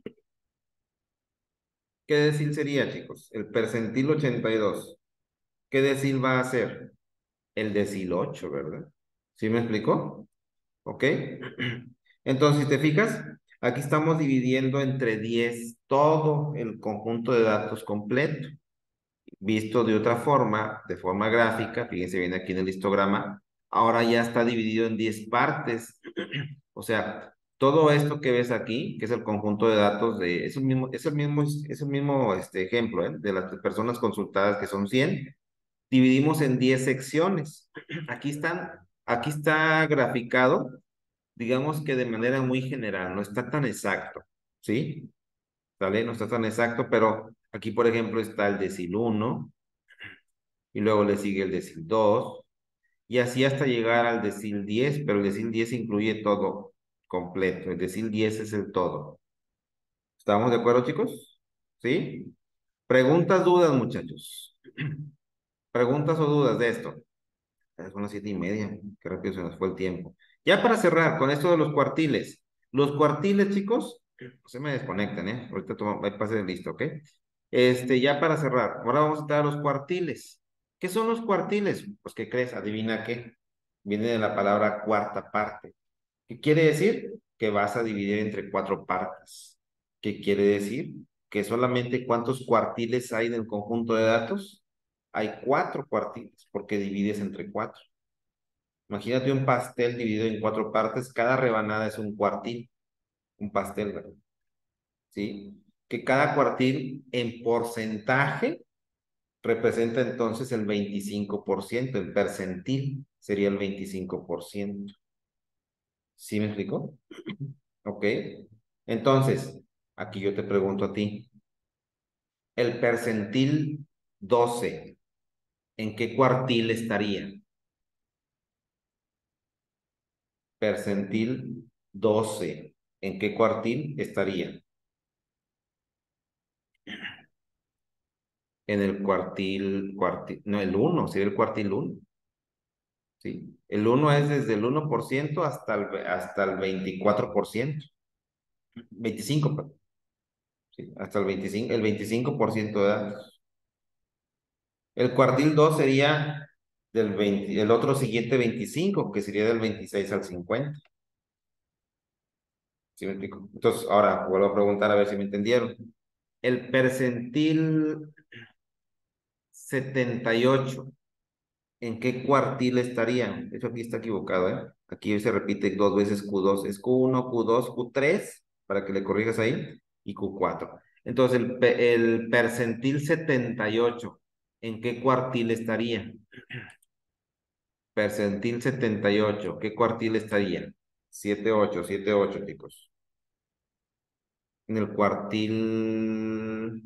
¿Qué decil sería, chicos? El percentil 82. ¿Qué decil va a ser? El decil 8, ¿verdad? ¿Sí me explicó? ¿Ok? Entonces, si te fijas, aquí estamos dividiendo entre 10 todo el conjunto de datos completo. Visto de otra forma, de forma gráfica, fíjense bien aquí en el histograma, ahora ya está dividido en 10 partes. O sea, todo esto que ves aquí, que es el conjunto de datos es el mismo ejemplo, ¿eh? De las personas consultadas que son 100, dividimos en 10 secciones. Aquí está graficado, digamos que de manera muy general, no está tan exacto, ¿sí? ¿Sale? No está tan exacto, pero aquí, por ejemplo, está el decil 1, y luego le sigue el decil 2, y así hasta llegar al decil 10, pero el decil 10 incluye todo completo, el decil 10 es el todo. ¿Estamos de acuerdo, chicos? ¿Sí? Preguntas, dudas, muchachos. Preguntas o dudas de esto. Son las 7:30, qué rápido se nos fue el tiempo. Ya para cerrar con esto de los cuartiles. Los cuartiles, chicos, no se me desconecten, ¿eh? Ahorita pase listo, ¿ok? Ya para cerrar, ahora vamos a entrar a los cuartiles. ¿Qué son los cuartiles? Pues, ¿qué crees? Adivina qué. Viene de la palabra cuarta parte. ¿Qué quiere decir? Que vas a dividir entre 4 partes. ¿Qué quiere decir? Que solamente cuántos cuartiles hay en el conjunto de datos. Hay 4 cuartiles, porque divides entre 4. Imagínate un pastel dividido en 4 partes, cada rebanada es un cuartil. un pastel, ¿verdad? ¿Sí? Que cada cuartil en porcentaje representa entonces el 25%, el percentil sería el 25%. ¿Sí me explico? Ok. Entonces, aquí yo te pregunto a ti, el percentil 12, ¿en qué cuartil estaría? Percentil 12, ¿en qué cuartil estaría? En el no, el uno, sería el cuartil uno. ¿Sí? El uno es desde el 1% hasta el 24%. 25, perdón. Sí, hasta el 25% de datos. El cuartil 2 sería el otro siguiente 25, que sería del 26 al 50. ¿Sí me explico? Entonces, ahora vuelvo a preguntar a ver si me entendieron. El percentil 78, ¿en qué cuartil estaría? Eso aquí está equivocado, ¿eh? Aquí se repite dos veces Q2. Es Q1, Q2, Q3, para que le corrijas ahí, y Q4. Entonces, el percentil 78, ¿en qué cuartil estaría? Percentil 78, ¿qué cuartil estaría? 78, 78, chicos. En el cuartil...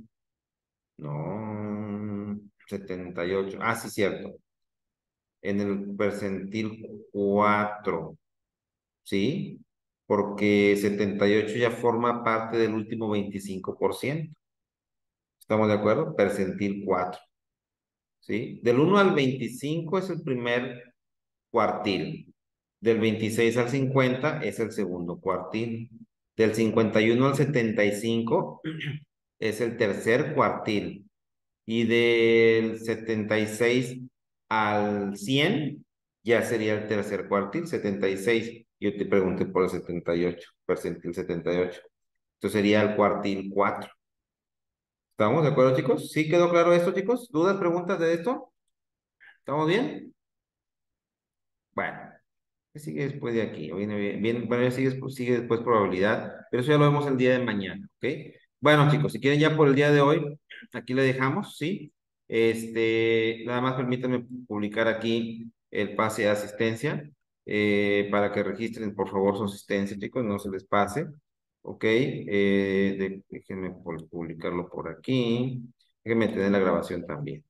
No, 78. Ah, sí, cierto. En el percentil 4, ¿sí? Porque 78 ya forma parte del último 25%. ¿Estamos de acuerdo? Percentil 4, ¿sí? Del 1 al 25 es el primer cuartil. Del 26 al 50 es el segundo cuartil. Del 51 al 75 es el tercer cuartil. Y del 76 al 100 ya sería el tercer cuartil, 76. Yo te pregunté por el 78, percentil 78. Entonces sería el cuartil 4. ¿Estamos de acuerdo, chicos? ¿Sí quedó claro esto, chicos? ¿Dudas, preguntas de esto? ¿Estamos bien? Bueno, ¿qué sigue después de aquí? Viene bien, bueno, ya sigue después probabilidad, pero eso ya lo vemos el día de mañana, ¿ok? Bueno, chicos, si quieren ya por el día de hoy, aquí le dejamos, ¿sí? Nada más permítanme publicar aquí el pase de asistencia, para que registren por favor su asistencia, chicos, no se les pase, ¿ok? Déjenme publicarlo por aquí, déjenme tener la grabación también.